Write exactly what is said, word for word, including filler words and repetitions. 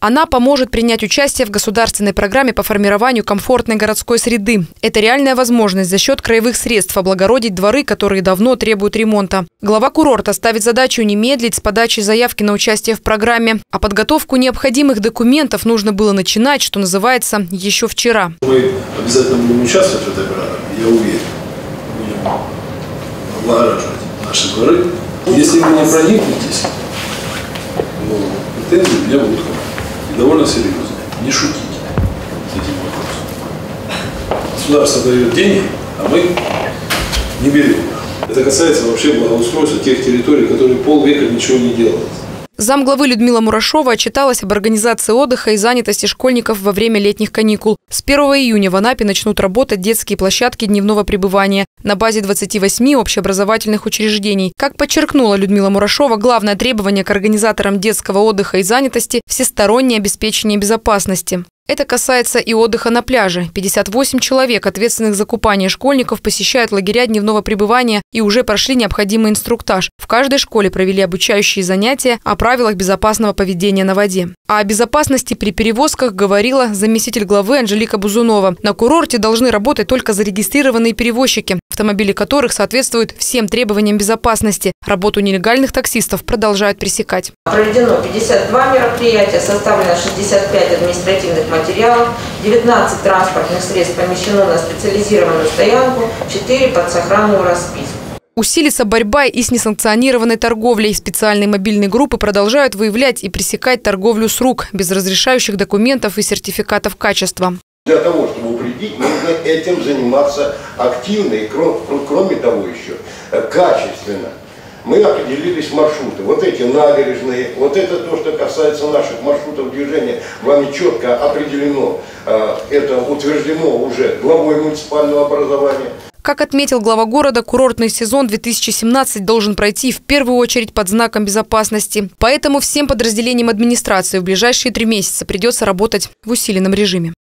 Она поможет принять участие в государственной программе по формированию комфортной городской среды. Это реальная возможность за счет краевых средств облагородить дворы, которые давно требуют ремонта. Глава курорта ставит задачу не медлить с подачей заявки на участие в программе. А подготовку необходимых документов нужно было начинать, что называется, еще вчера. Мы обязательно будем участвовать в этой программе, я уверен. Будем облагораживать наши дворы. Если вы не проникнетесь, то претензии у меня будут и довольно серьезные. Не шутите с этим вопросом. Государство дает деньги, а мы не берем. Это касается вообще благоустройства тех территорий, которые полвека ничего не делают. Замглавы Людмила Мурашова отчиталась об организации отдыха и занятости школьников во время летних каникул. С первого июня в Анапе начнут работать детские площадки дневного пребывания на базе двадцати восьми общеобразовательных учреждений. Как подчеркнула Людмила Мурашова, главное требование к организаторам детского отдыха и занятости – всестороннее обеспечение безопасности. Это касается и отдыха на пляже. пятьдесят восемь человек, ответственных за купание школьников, посещают лагеря дневного пребывания и уже прошли необходимый инструктаж. В каждой школе провели обучающие занятия о правилах безопасного поведения на воде. А о безопасности при перевозках говорила заместитель главы Анжелика Бузунова. На курорте должны работать только зарегистрированные перевозчики, автомобили которых соответствуют всем требованиям безопасности. Работу нелегальных таксистов продолжают пресекать. Проведено пятьдесят два мероприятия, составлено шестьдесят пять административных материалов, девятнадцать транспортных средств помещено на специализированную стоянку, четыре под сохранную расписку. Усилится борьба и с несанкционированной торговлей. Специальные мобильные группы продолжают выявлять и пресекать торговлю с рук, без разрешающих документов и сертификатов качества. Для того, чтобы упредить, нужно этим заниматься активно и, кроме того, еще качественно. Мы определились маршруты. Вот эти набережные, вот это то, что касается наших маршрутов движения, вами четко определено, это утверждено уже главой муниципального образования. Как отметил глава города, курортный сезон две тысячи семнадцать должен пройти в первую очередь под знаком безопасности. Поэтому всем подразделениям администрации в ближайшие три месяца придется работать в усиленном режиме.